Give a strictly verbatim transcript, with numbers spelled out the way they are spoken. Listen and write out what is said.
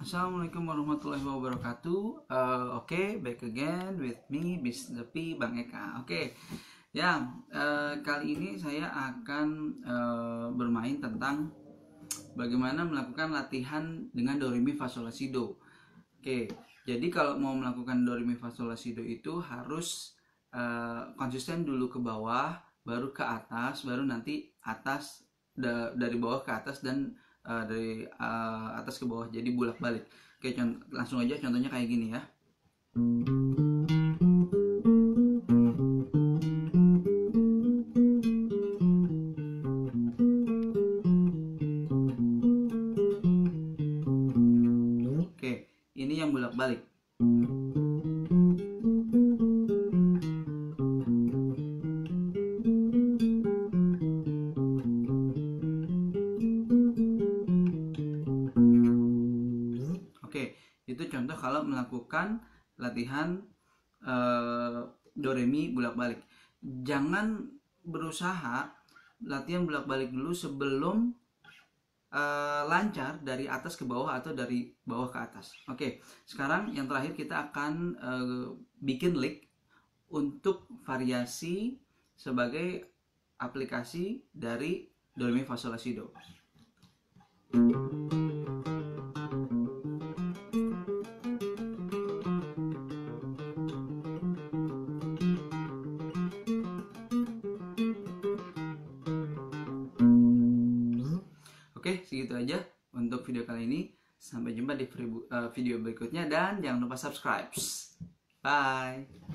Assalamualaikum warahmatullahi wabarakatuh. Uh, Oke, okay, back again with me, mister P, Bang Eka. Oke, okay. Ya, uh, kali ini saya akan uh, bermain tentang bagaimana melakukan latihan dengan do re mi fa sol la si do. Oke, okay. Jadi kalau mau melakukan do re mi fa sol la si do itu harus uh, konsisten dulu ke bawah, baru ke atas, baru nanti atas da dari bawah ke atas dan Uh, dari uh, atas ke bawah, jadi bolak balik. Oke, langsung aja contohnya kayak gini ya. Oke, ini yang bolak balik. Itu contoh kalau melakukan latihan uh, do re mi bolak-balik. Jangan berusaha latihan bolak-balik dulu sebelum uh, lancar dari atas ke bawah atau dari bawah ke atas. Oke, sekarang yang terakhir kita akan uh, bikin lick untuk variasi sebagai aplikasi dari do re mi fa sol la si do. Oke, segitu aja untuk video kali ini. Sampai jumpa di video berikutnya dan jangan lupa subscribe. Bye.